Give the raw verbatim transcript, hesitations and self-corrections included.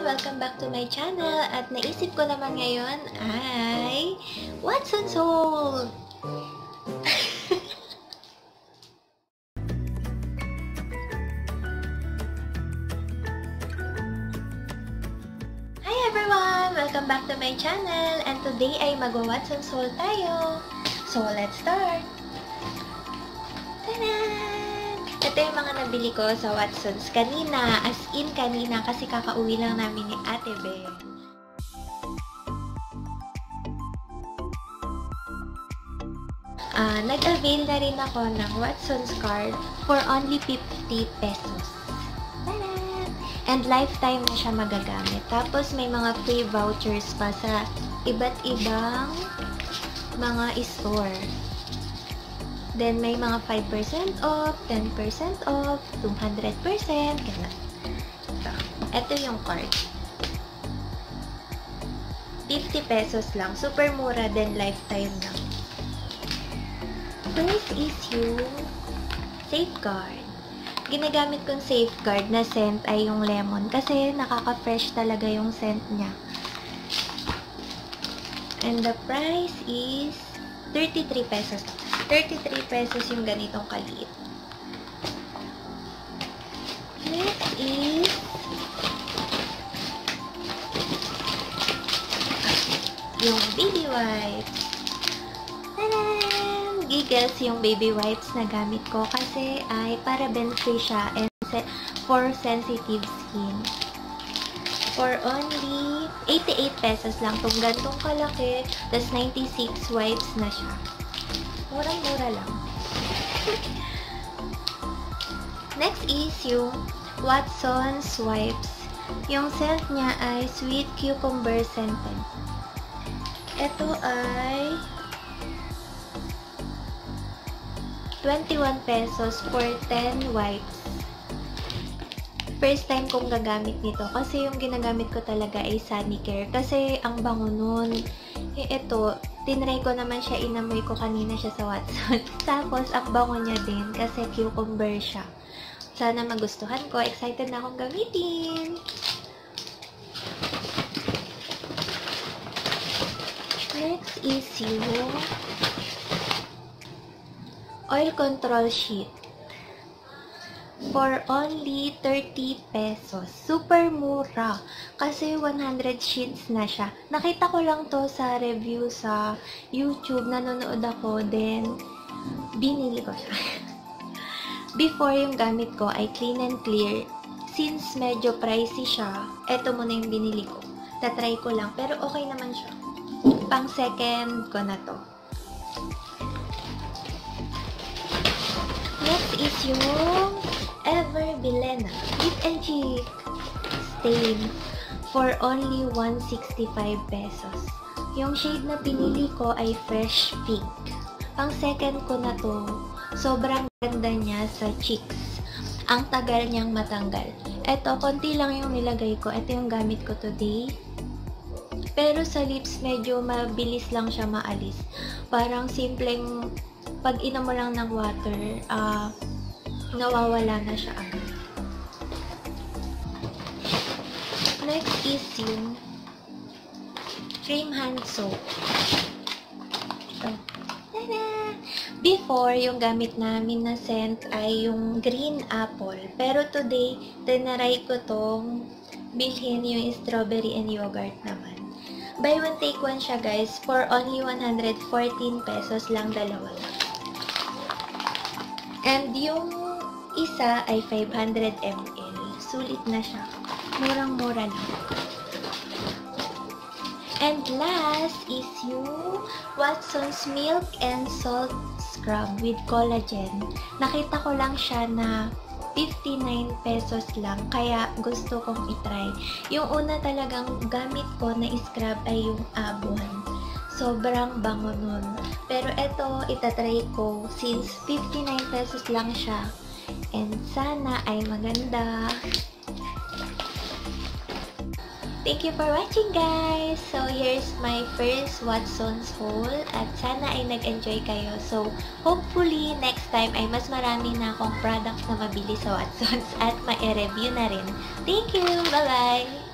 Welcome back to my channel. At naisip ko naman ngayon ay Watson's Haul! Hi everyone! Welcome back to my channel. And today ay mag-Watson's Haul tayo. So let's start! Tada! Ito yung mga nabili ko sa Watson's kanina, as in kanina kasi kakauwi lang namin ni Ate Ben. Uh, Nag-avail na rin ako ng Watson's card for only fifty pesos. Tada! And lifetime na siya magagamit. Tapos may mga free vouchers pa sa iba't ibang mga store. Then, may mga five percent off, ten percent off, two hundred percent, gano'n. So, ito yung card. fifty pesos lang. Super mura din, lifetime lang. First is yung Safeguard. Ginagamit kong Safeguard na scent ay yung lemon kasi nakaka-fresh talaga yung scent niya. And the price is thirty-three pesos. thirty-three pesos yung ganitong kaliit. Next is yung baby wipes. Tadaan! Giggles yung baby wipes na gamit ko kasi ay paraben free siya and for sensitive skin. For only eighty-eight pesos lang. Itong gantong kalaki, tas ninety-six wipes na siya. Murang-mura lang. Next is yung Watson's Wipes. Yung scent niya ay Sweet Cucumber Scented. Ito ay twenty-one pesos for ten wipes. First time kong gagamit nito kasi yung ginagamit ko talaga ay Sanicare kasi ang bango nun. Eh, ito, tinry ko naman siya, inamoy ko kanina siya sa Watson. Tapos, ang bango niya din kasi cucumber siya. Sana magustuhan ko. Excited na akong gamitin. Next is yung oil control sheet. For only thirty pesos. Super mura. Kasi one hundred sheets na siya. Nakita ko lang to sa review sa YouTube. Nanonood ako. Then, binili ko siya. Before yung gamit ko ay Clean and Clear. Since medyo pricey siya, eto muna yung binili ko. Tatry ko lang. Pero okay naman siya. Pang second ko na to. Next is yung Ever Bilena Lip and Cheek Stain for only one hundred sixty-five pesos. Yung shade na pinili ko ay Fresh Pink. Pang second ko na to. Sobrang ganda niya sa cheeks. Ang tagal niyang matanggal. Eto, konti lang yung nilagay ko. Ito yung gamit ko today. Pero sa lips, medyo mabilis lang siya maalis. Parang simpleng pag inom mo lang ng water, ah, uh, nawawala na siya. Next is yung cream hand soap. Ito. Tada! Before, yung gamit namin na scent ay yung green apple. Pero today, tinaray ko tong bilhin yung strawberry and yogurt naman. Buy one, take one siya guys. For only one hundred fourteen pesos lang, dalawa lang. And yung isa ay five hundred milliliters. Sulit na siya. Murang-mura lang. And last is yung Watson's Milk and Salt Scrub with Collagen. Nakita ko lang siya na fifty-nine pesos lang. Kaya gusto kong itry. Yung una talagang gamit ko na scrub ay yung Abon. Sobrang bango nun. Pero eto, itatry ko since fifty-nine pesos lang siya. And sana ay maganda. Thank you for watching guys! So here's my first Watson's haul at sana ay nag-enjoy kayo. So hopefully next time ay mas marami na akong products na mabili sa Watson's at ma-review na rin. Thank you! Bye-bye!